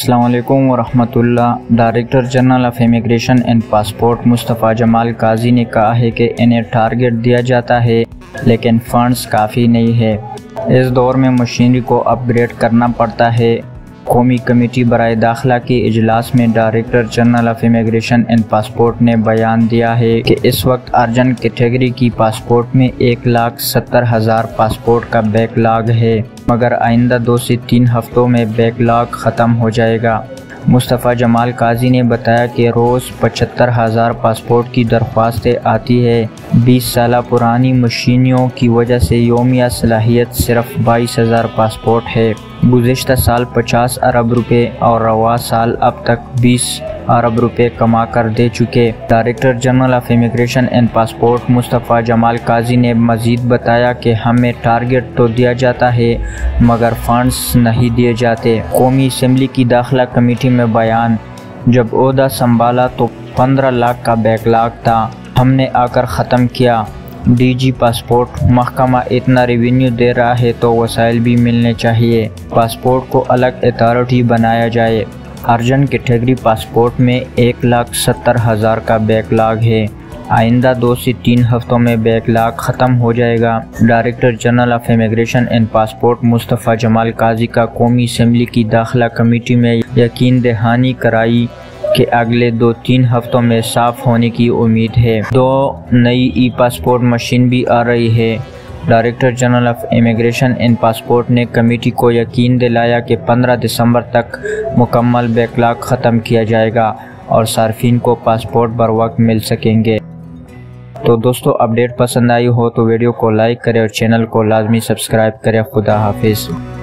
السلام علیکم ورحمۃ اللہ۔ Director general of immigration and passport Mustafa Jamal Qazi نے کہا ہے کہ انہیں ٹارگٹ دیا جاتا ہے لیکن فنڈز کافی نہیں ہے۔ اس دور میں مشینری کو اپ گریڈ کرنا پڑتا ہے۔ قومی کمیٹی برائے داخلہ کے اجلاس میں director general of immigration and passport نے بیان دیا ہے کہ اس وقت ارجنٹ کیٹیگری کی پاسپورٹ میں 1,70,000 پاسپورٹ کا بیک لاگ ہے، مگر آئندہ 2 سے 3 ہفتوں میں بیک لاگ ختم ہو جائے گا۔ مصطفیٰ جمال قاضی نے بتایا کہ روز 75,000 پاسپورٹ کی درخواستیں آتی ہے۔ 20 سالہ پرانی مشینریوں کی وجہ سے یومیہ صلاحیت صرف 22,000 پاسپورٹ ہے۔ گزشتہ سال 50 ارب روپے اور رواں سال اب تک 20 ارب روپے کما کر دے چکے۔ Director general of immigration and passport Mustafa Jamal Qazi نے مزید بتایا کہ ہمیں ٹارگٹ تو دیا جاتا ہے مگر فنڈز نہیں دیے جاتے۔ قومی اسمبلی کی داخلہ کمیٹی میں بیان: جب عہدہ سنبھالا تو 15 لاکھ کا بیک لاگ تھا، ہم نے آ کر ختم کیا۔ ڈی جی پاسپورٹ محکمہ اتنا ریونیو دے رہا ہے تو وسائل بھی ملنے چاہیے۔ پاسپورٹ کو الگ اتھارٹی بنایا جائے۔ ارجنٹ کیٹیگری پاسپورٹ میں 1,70,000 کا بیک لاگ ہے۔ آئندہ 2 سے 3 ہفتوں میں بیک لاگ ختم ہو جائے گا۔ Director general of immigration and passport Mustafa Jamal Qazi کا قومی اسمبلی کی داخلہ کمیٹی میں یقین دہانی کرائی کہ اگلے 2-3 ہفتوں میں صاف ہونے کی امید ہے۔ 2 نئی ای پاسپورٹ مشین بھی آ رہی ہے۔ Director general of immigration and passport نے کمیٹی کو یقین دلایا کہ 15 دسمبر تک مکمل بیک لاگ ختم کیا جائے گا اور صارفین کو پاسپورٹ بر وقت مل سکیں گے۔ تو دوستو، اپڈیٹ پسند آئی ہو تو ویڈیو کو لائک کریں اور چینل کو لازمی سبسکرائب کریں۔ خدا حافظ۔